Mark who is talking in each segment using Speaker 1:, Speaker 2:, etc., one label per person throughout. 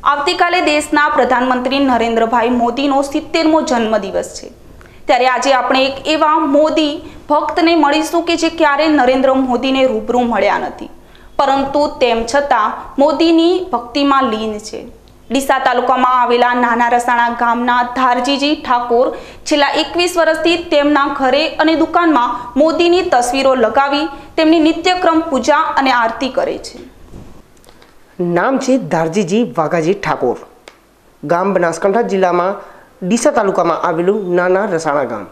Speaker 1: આવતીકાલે દેશના પ્રધાનમંત્રી નરેન્દ્રભાઈ મોદીનો 70મો જન્મદિવસ છે। ત્યારે આજે આપણે એક એવા મોદી ભક્તને મળીશું કે જે ક્યારેય નરેન્દ્ર મોદીને રૂબરૂ મળ્યા નથી, પરંતુ તેમ છતાં મોદીની ભક્તિમાં લીન છે। ડીસા તાલુકામાં આવેલા નાના રસાણા ગામના ધારજીજી ઠાકોર છેલ્લા 21 વર્ષથી તેમના ઘરે અને દુકાનમાં મોદીની તસવીરો લગાવી તેમની નિત્યક્રમ પૂજા અને આરતી કરે છે।
Speaker 2: नाम है धारजीजी वाघाजी ठाकोर। गाम बनासकांठा जिला में डीसा तालुका में आवेलू नाना रसाणा गाम।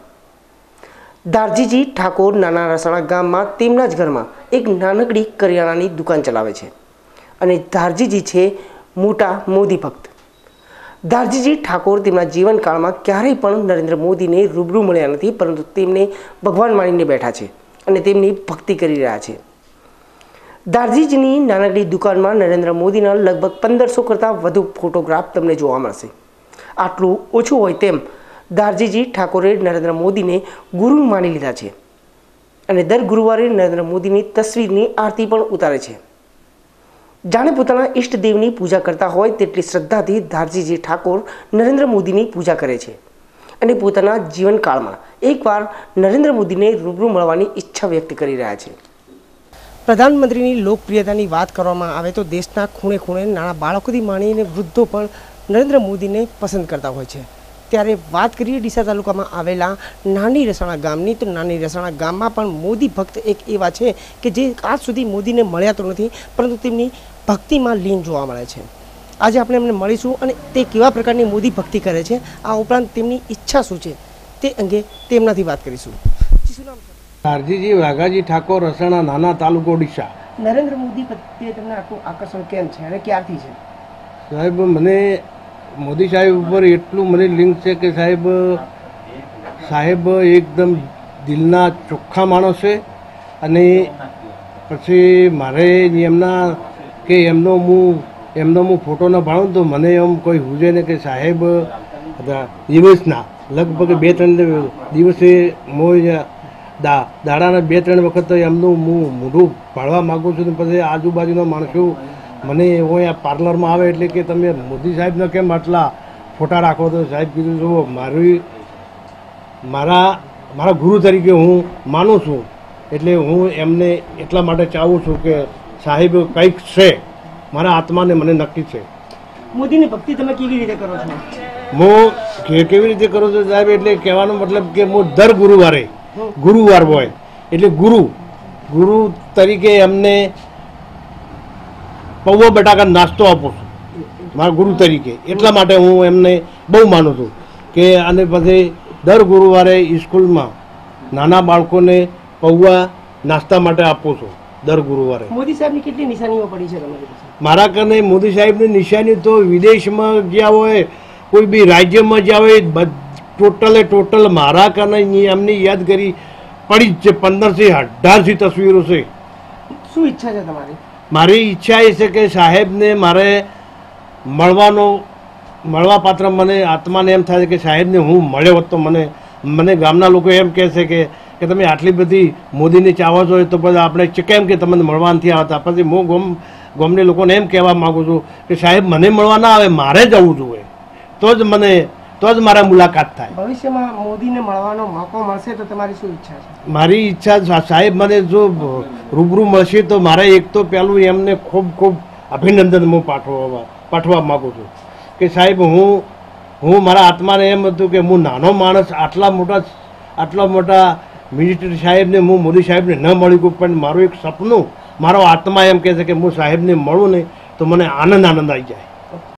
Speaker 2: धारजीजी ठाकोर नाना रसाणा गाम में तेमना ज घर में एक नानकड़ी करियाणानी दुकान चलावे छे अने धारजीजी छे मोटा मोदी भक्त। धारजीजी ठाकोर तेमना जीवनकाल में क्यारेय पण नरेंद्र मोदी ने रूबरू मळ्या नथी, परंतु तेमने भगवान मानीने बैठा छे अने तेमनी भक्ति करी रह्या छे। धारजीजीनी नानकड़ी दुकान में नरेंद्र मोदी लगभग 1500 करता वधु फोटोग्राफ तमने जोवा मळशे। आटलू ओछुं होय तेम धारजीजी ठाकोरे नरेंद्र मोदी ने गुरु मानी लीधा छे अने दर गुरुवारे नरेंद्र मोदी तस्वीरनी आरती पण उतारे छे। जाणे पोताना इष्टदेवनी पूजा करता होय तेटली श्रद्धाथी धारजीजी ठाकोर नरेंद्र मोदी पूजा करे छे अने पोताना जीवनकाल में एकवार नरेंद्र मोदी ने रूबरू मळवानी इच्छा व्यक्त करी रह्या छे। प्रधानमंत्री लोकप्रियता की बात करवामां आवे तो देशना खूणे खूणे नाना बाळकोथी माणीने वृद्धो पण नरेंद्र मोदी ने पसंद करता होय छे। त्यारे बात करिए डीसा तालुका में आवेला नानी रसाणा गामनी, तो नानी रसाणा गाम में पण मोदी भक्त एक एवा छे कि जे आज सुधी मोदी ने मळ्या तो नथी, परंतु तेमनी भक्ति में लीन जोवा मळे छे। आज आपणे एमने मळीशुं अने ते केवा प्रकारनी मोदी भक्ति करे छे, आ उपरांत तेमनी इच्छा शुं छे ते अंगे तेमनाथी बात करीशुं। शुं नाम छे?
Speaker 3: धारजीजी वाघाजी ठाकोर रसाणा नाना तालुको डीसा।
Speaker 2: नरेंद्र मोदी प्रत्ये तमने आटલું આકર્ષણ કેમ છે અને ક્યારથી છે?
Speaker 3: साहेब मने मोदी साहेब पर एटलू मने लिंक है कि साहेब एकदम दिलना चोख्खा माणस है अने पछी मारे एमना के एमनो मु फोटो न पाडूं तो मने एम कोई हुजे ने कि साहेब दिवसना लगभग 2-3 दिवसे मोय दाड़ा 2-3 वखत एमनु मूढું પાડવા मागू छूँ। પછી આજુબાજુના માણસો મને એવો આ પાર્લરમાં આવે એટલે કે તમે મોદી સાહેબને કેમ આટલા ફોટા રાખો? તો સાહેબ કીધું જુઓ મારા ગુરુ તરીકે હું માનું છું, એટલે હું એમને એટલા માટે ચાહું છું કે સાહેબ કંઈક છે મારા આત્માને મને નક્કી છે।
Speaker 2: મોદીની ભક્તિ તમે કેવી રીતે કરો છો?
Speaker 3: હું કેવી રીતે કરું છું સાહેબ, એટલે કહેવાનો મતલબ કે હું દર ગુરુવાર હોય એટલે ગુરુ તરીકે એમને પૌવા બટાકા નાસ્તો આપું છું મારા ગુરુ તરીકે। એટલા માટે હું એમને બહુ માનું છું કે અને પછી દર ગુરુવારે સ્કૂલમાં નાના બાળકોને પૌવા નાસ્તા માટે આપું છું દર ગુરુવારે।
Speaker 2: મોદી સાહેબની કેટલી નિશાનીઓ પડી છે તમારી પાસે?
Speaker 3: મારા કને મોદી સાહેબની નિશાની તો વિદેશમાં ગયા હોય, કોઈ બી રાજ્યમાં ગયા હોય, टोटल मारा कने एमनी यादगारी पड़ी है। 1500 तस्वीरों से।
Speaker 2: शू इच्छा है तुम्हारी?
Speaker 3: मारी इच्छा ए छे कि साहेब ने मारे मळवा पात्र मने आत्मा ने एम थाय कि साहेब ने हूँ मळ्यो होत तो मने गामना लोको एम कहे छे कि तमे आटली बधी मोदी ने चाहो छो तो पछी आपणे केम के तमने मळवा नथी आवता? पछी હું ગામને લોકોને એમ કહેવા માંગુ છું કે સાહેબ મને મળવા ના આવે, મારે જવું જોઈએ તો જ મારા મુલાકાત થાય।
Speaker 2: ભવિષ્યમાં મોદીને મળવાનો મોકો મળશે તો તમારી શું ઈચ્છા છે?
Speaker 3: મારી ઈચ્છા સાહેબ મને જો રૂબરૂ મળશે તો મારે એક તો પહેલું એમને ખૂબ અભિનંદન હું પાઠવા માગું છું કે સાહેબ હું મારા આત્માને એમ હતું કે હું નાનો માણસ આટલા મોટા મિનિસ્ટર સાહેબને હું મોદી સાહેબને ન મળી ગયું, પણ મારું એક સપનું મારો આત્મા એમ કહે છે કે હું સાહેબને મળું ને તો મને આનંદ આવી જાય।